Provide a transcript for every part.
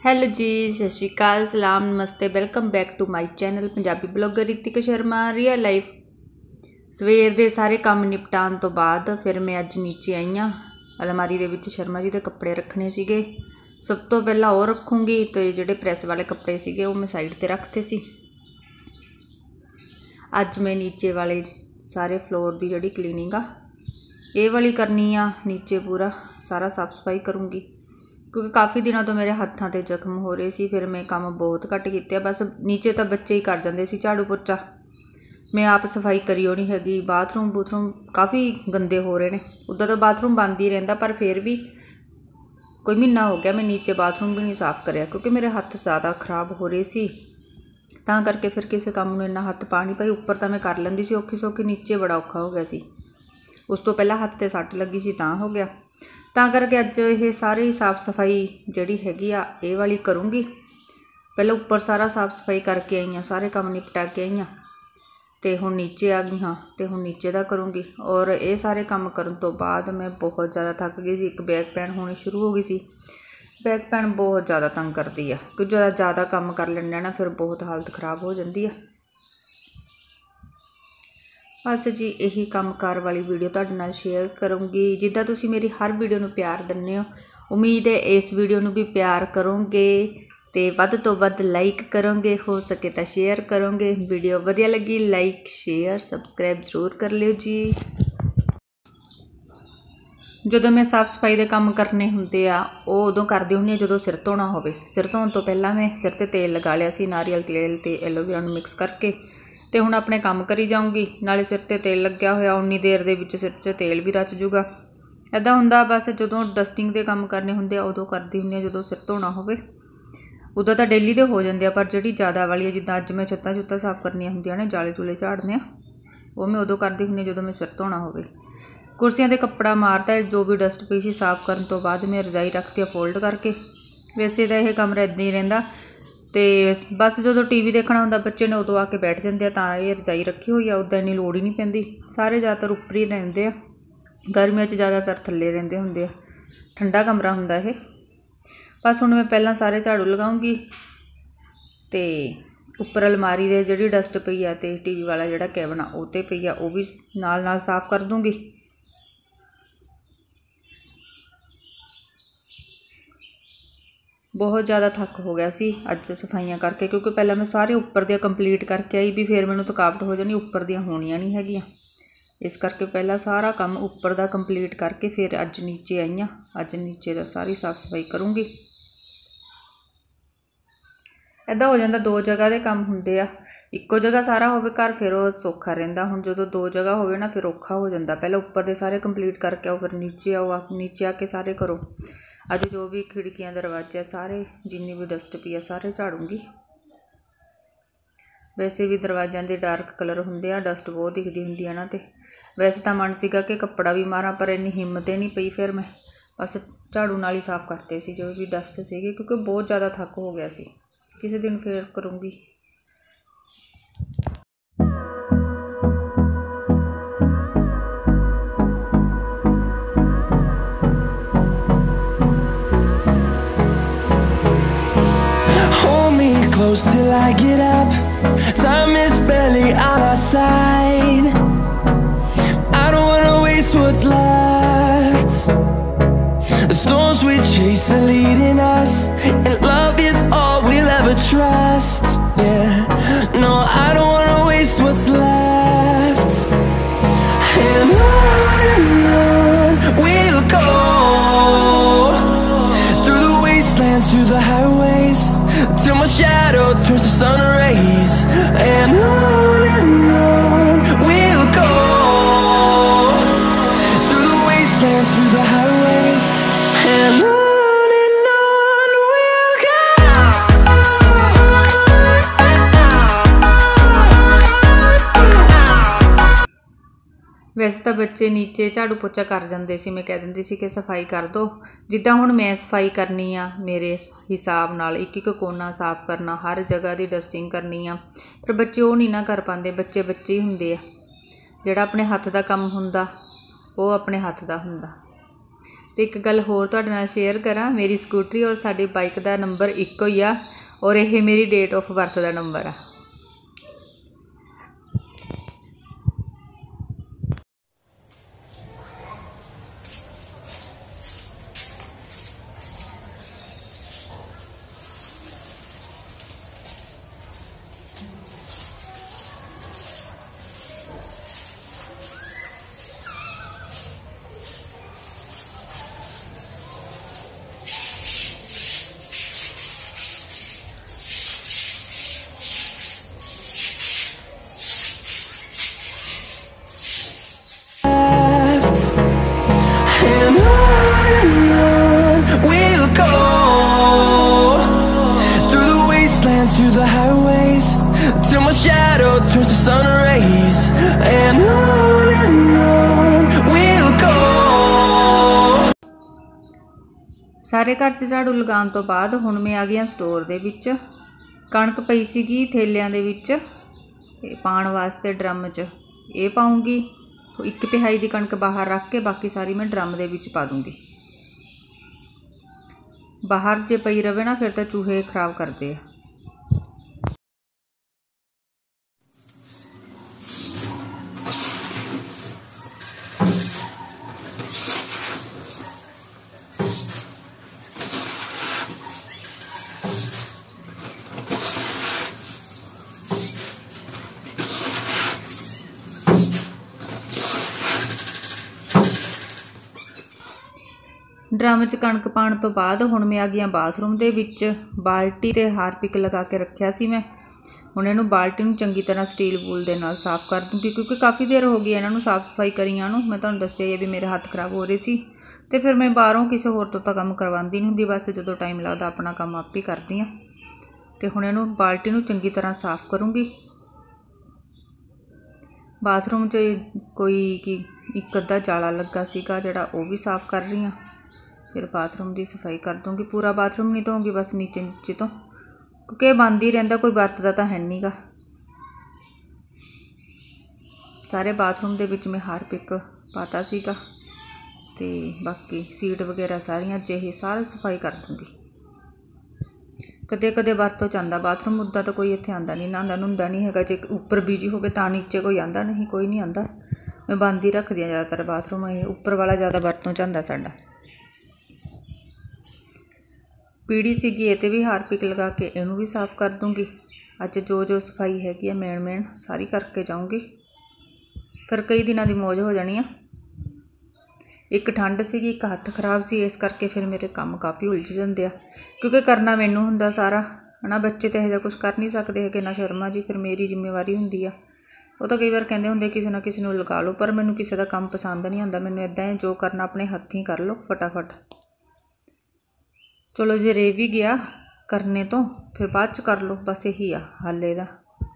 Hello जी सत श्री अकाल सलाम नमस्ते welcome back to my channel Punjabi blogger Ritik Sharma real life. सवेर दे सारे काम निपटान तो बाद फिर मैं अज नीचे आई हाँ। अलमारी दे विच शर्मा जी के कपड़े रखने सीगे। सब तो पहला वो रखूँगी तो जिहड़े प्रैस वाले कपड़े सीगे वो मैं साइड ते रखते सी। अज मैं नीचे वाले सारे फ्लोर की जिहड़ी क्लीनिंग आ ये वाली करनी आ। नीचे पूरा सारा साफ सफाई करूँगी क्योंकि काफ़ी दिनों तो मेरे हत्थों ते जख्म हो रहे सी। फिर मैं काम बहुत घट किया, बस नीचे तो बच्चे ही कर जाते सी झाड़ू पोचा, मैं आप सफाई करी नहीं हैगी। बाथरूम बूथरूम काफ़ी गंदे हो रहे हैं। उदा तो बाथरूम बंद ही रहिंदा पर फिर भी कोई महीना हो गया मैं नीचे बाथरूम भी नहीं साफ़ करिया क्योंकि मेरे हत्थ ज़्यादा खराब हो रहे सी। तां करके फिर किसी काम में इन्ना हत्थ पा नहीं पाई। उपर तो मैं कर लैंदी सी औखी सौखी, नीचे बड़ा औखा हो गया सी। उस तो पहला हत्थ ते सट लगी सी तां हो गया। तां करके अज ये सारी साफ सफाई जिहड़ी हैगी आ ये वाली करूँगी। पहले उपर सारा साफ सफाई करके आई हाँ, सारे काम निपटा के आई हाँ तो हुण नीचे आ गई हाँ तो हुण नीचे दा करूँगी। और ये सारे काम करन तो बाद मैं बहुत ज़्यादा थक गई सी। एक बैक पेन होनी शुरू हो गई सी। बैक पेन बहुत ज़्यादा तंग करती है क्योंकि ज़्यादा काम कर लैंदे ना फिर बहुत हालत खराब हो जाती है। बस जी यही कामकार वाली वीडियो तुहाडे नाल शेयर करूँगी। जिद्दां तुसीं मेरी हर वीडियो नूं प्यार दिंदे हो, उम्मीद है इस वीडियो नूं भी प्यार करोगे तो वध तो वध लाइक करोगे, हो सके तो शेयर करोगे। वीडियो वधिया लगी लाइक शेयर सबसक्राइब जरूर कर लियो जी। जदों मैं साफ सफाई के काम करने होंदे आ वो उदों करदी हुंदी जदों सिर धोना होवे। सिर धोण तो पहला मैं सिर ते तेल लगा लिया सी, नारियल तेल ते एलोवेरा नूं मिक्स करके तो हुण अपने काम करी जाऊँगी। नाले सिर ते तेल लग्या होया उन्नी देर दे विच सिर च तेल भी रच जूगा। इदां हुंदा बस जदों डस्टिंग के काम करने हुंदे उदों करदी हुंदी जदों सिर धोना होवे। उदां तां डेली दे हो जांदे आ पर जिहड़ी ज़्यादा वाली है जिद्दां अज मैं छत्तां छुत्तां साफ करनियां हुंदियां ने, जाले जूले झाड़ने वो मैं उदों करदी हुंदी जदों मैं सिर धोना होवे। कुर्सियां ते कपड़ा मारता जो भी डस्ट पई सी साफ करन तो बाद मैं रजाई रखती फोल्ड करके। वैसे तो यह कमरा इदां ही रहिंदा तो बस जो टीवी देखना होंदा बच्चे ने उदों आके बैठ जाते हैं तां ये रजाई रखी हुई है। उदा इन्नी लोड़ ही नहीं पैंदी, सारे ज़्यादातर उपर ही रहिंदे आ। गर्मियों ज़्यादातर थल्ले रहिंदे हुंदे आ, ठंडा कमरा हुंदा ये। बस हुण मैं पहलां सारे झाड़ू लगाऊंगी तो उपर अलमारी दे जिहड़ी डस्ट पई है तो टीवी वाला जिहड़ा कैबिन आ उह ते पई है वो भी नाल नाल साफ कर दूँगी। बहुत ज़्यादा थक हो गया सी अज सफाइयाँ करके क्योंकि पहले मैं सारे उपर दियां कंप्लीट करके आई भी फिर मैनूं थकावट हो जानी, उपर दियां होणियां नहीं हैगियां। इस करके पहला सारा काम उपर दा कंप्लीट करके फिर अज नीचे आई हाँ। अज नीचे दा सारी साफ सफाई करूँगी। इदां हो जाता दो जगह के काम हुंदे आ, इक्को जगह सारा होवे घर फिर वो सौखा रहिंदा। हुण जदों दो जगह होवे ना फिर औखा हो जाता। पहले उपर दे सारे कंप्लीट करके आओ फिर नीचे आओ, नीचे आके सारे करो। अज जो भी खिड़कियां दरवाजे सारे जिन्नी भी डस्ट पई है सारे झाड़ूंगी। वैसे भी दरवाजों के डार्क कलर होंदे आ, डस्ट बहुत दिखती हुंदी है ना। तो वैसे तो मन सीगा कि कपड़ा भी मारा पर इन्नी हिम्मत ही नहीं पई। फिर मैं बस झाड़ू नाल ही साफ करते सी जो भी डस्ट सीगी क्योंकि बहुत ज़्यादा थक हो गया सी। किसी दिन फिर करूँगी। Close till I get up. Time is barely on our side. I don't wanna waste what's left. The storms we chase are leading us, and love is all we'll ever trust. Yeah, no, I don't wanna waste what's left. And on we'll go, through the wastelands, through the highways, till my shadow turns to sun rays. And on we'll go, through the wastelands, through the highways. And on we'll go. वैसे तो बच्चे नीचे झाड़ू पोचा कर जाते सी, मैं कह दिंदी सी कि सफाई कर दो। जिद्दां हुण मैं सफाई करनी आ मेरे हिसाब नाल एक एक कोना साफ करना, हर जगह की डस्टिंग करनी आ। पर बच्चे वो नहीं ना कर पाते, बच्चे बच्चे ही हुंदे आ। जिहड़ा अपने हत्थ दा काम हुंदा वो अपने हत्थ दा हुंदा। तो एक गल होर तुहाडे नाल शेयर करा, मेरी स्कूटरी और साडी बाइक का नंबर इक्को ही आ और यह मेरी डेट ऑफ बर्थ का नंबर आ। Through the highways till my shadow turns to sun rays, and on we'll go. सारे घर च झाड़ू लगाने तो बाद हुण मैं आ गई स्टोर दे विच। कणक पई सीगी थैलियां दे विच पाउण वास्ते ड्रम च, ये पाऊँगी। एक तिहाई दी कणक बाहर रख के बाकी सारी मैं ड्रम दे विच पा दूँगी। बाहर जे पई रवे ना फिर तो चूहे खराब करते हैं। ड्रम च कणक पाने तो बाद हुण मैं आ गई बाथरूम दे विच। बाल्टी ते हारपिक लगा के रखिया सी मैं। हुण इहनूं बाल्टी नूं चंगी तरह स्टील वूल दे नाल साफ़ कर दूँगी, क्योंकि काफ़ी देर हो गई इन्हां नूं साफ़ सफाई करीआं नूं। मैं तुहानूं दस्सिआ है भी मेरे हत्थ खराब हो रहे सी ते फिर मैं बाहरों किसी होर तो काम करवांदी नहीं हुंदी, बस जदों टाइम लगदा अपना काम आप ही करदी आं। ते हुण इहनूं बाल्टी नूं चंगी तरह साफ़ करूँगी। बाथरूम च कोई कि एक अद्धा जाला लगा सीगा जिहड़ा वो भी साफ़ कर रही हाँ। फिर बाथरूम की सफाई कर दूँगी। पूरा बाथरूम नहीं धोऊँगी, बस नीचे नीचे तो, क्योंकि बंद ही रहिंदा, कोई वरतदा तां है नहीं गा। सारे बाथरूम दे विच मैं हारपिक पाता सीगा ते बाकी सीट वगैरह सारियां अज ये सारी सफाई कर दूँगी। कदे कदे वरतों च आंदा बाथरूम, उदा तो कोई इत्थे आंदा नहीं, नहांदा नुहांदा नहीं हैगा। जे उपर बिजी होवे तां नीचे कोई आंदा नहीं, कोई नहीं आंदा। मैं बंद ही रखदी हां ज़्यादातर बाथरूम, ये उपर वाला ज़्यादा वरतों च आंदा साडा। पीड़ी सीगी ये भी हारपिक लगा के इनू भी साफ़ कर दूँगी। अज जो जो सफाई हैगी है मेन सारी करके जाऊँगी, फिर कई दिनों की मौज हो जानी है। एक ठंड सीगी, एक हत्थ खराब सी, इस करके फिर मेरे काम काफ़ी उलझ जाते हैं, क्योंकि करना मैनू हुंदा सारा है ना। बच्चे तो यह कुछ कर नहीं सकते है कि ना शर्मा जी, फिर मेरी जिम्मेवारी हुंदी आ। वो तो कई बार कहते होंगे किसी ना किसी नूं लगा लो, पर मैनू किसी का काम पसंद नहीं आता। मैनू इदां है जो करना अपने हत्थीं कर लो फटाफट। चलो जे रह भी गया करने तो फिर बाद च कर लो, बस यही आ हल इहदा।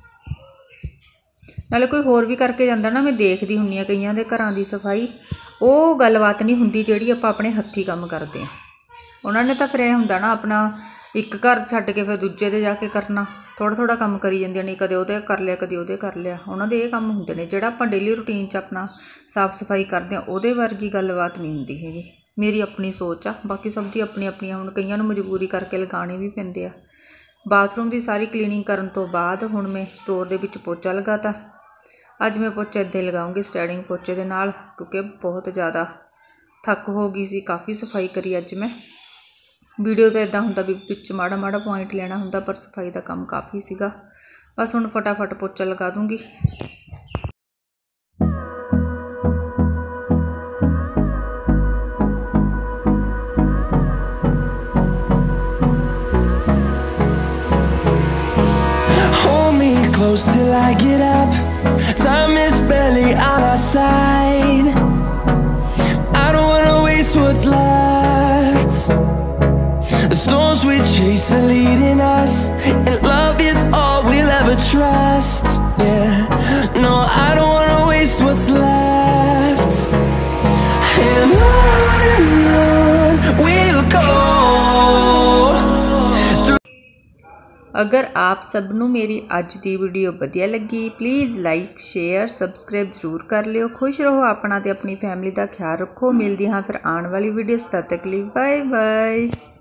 नाले कोई होर भी करके जांदा ना, मैं देखदी हुंदी आ कईयां दे घरां दी सफाई, वो गलबात नहीं हुंदी जिहड़ी आपां अपने हत्थीं काम करदे आ। उन्हां ने तां फिर इह हुंदा ना अपना एक घर छड्ड के फिर दूजे ते जाके करना, थोड़ा थोड़ा काम करी जांदियां ने, कदे उहदे कर लिया कदे उहदे कर लिया। उन्हां दे इह काम हुंदे ने, जिहड़ा आपां डेली रूटीन च अपना साफ सफाई करदे आ उहदे वर्गी गलबात नहीं हुंदी हैगी। मेरी अपनी सोच आ, बाकी सब दी अपनी अपनी। हुण कईयां नूं मजबूरी करके लगाने भी पैंदे आ। बाथरूम की सारी क्लीनिंग करन तो बाद हुण मैं स्टोर दे विच पोचा लगाता। अज मैं पोचा इदां ही लगाऊंगी स्टैंडिंग पोचे दे नाल, क्योंकि बहुत ज़्यादा थक हो गई सी, काफ़ी सफाई करी अज मैं। वीडियो तो इदां हुंदा भी विच माड़ा माड़ा पॉइंट लेना हुंदा, पर सफाई का काम काफ़ी सीगा। बस हुण फटाफट पोचा लगा दूँगी। Close till I get up, time is barely on our side. I don't wanna waste what's left. The storms we chase are leading us, and love is all we'll ever trust. Yeah, no, I don't wanna waste what's left. And on we'll go. अगर आप सबनों मेरी अज की video वधिया लगी please like share subscribe जरूर कर लियो। खुश रहो, अपना ते अपनी फैमिली का ख्याल रखो। मिलदी हाँ फिर आने वाली वीडियोस, तद तक लिए बाय बाय।